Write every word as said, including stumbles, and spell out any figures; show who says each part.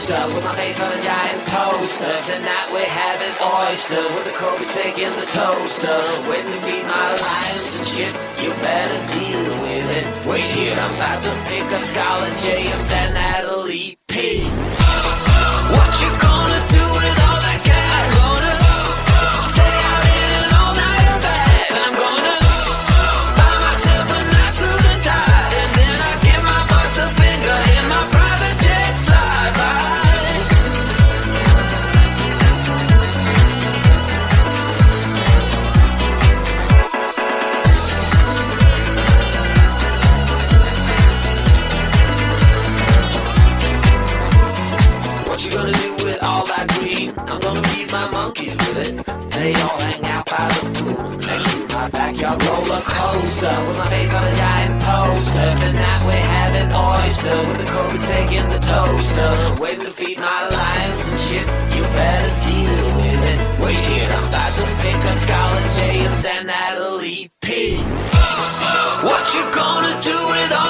Speaker 1: coaster with my face on a giant poster. Tonight we're having oyster with the Kobe steak in the toaster. Waiting to feed my lions and shit, you better deal with it. Wait here, I'm about to pick up Scarlett J and then Natalie P. What you gonna do with all that cash? Gonna stay out in an all-nighter bag. I'm gonna buy myself a nice suit and tie, and then I give my boss the finger in my private jet flyby. What you gonna do with all that green? I'm gonna feed my monkeys with it. They all hang out by the pool next to my backyard roller coaster with my face on a giant poster. Tonight we're having oyster with the Kobe steak in the toaster. Waiting to feed my lions and shit, you better deal with it. Wait here, I'm about to pick up Scarlett J and then Natalie P. What you gonna do with all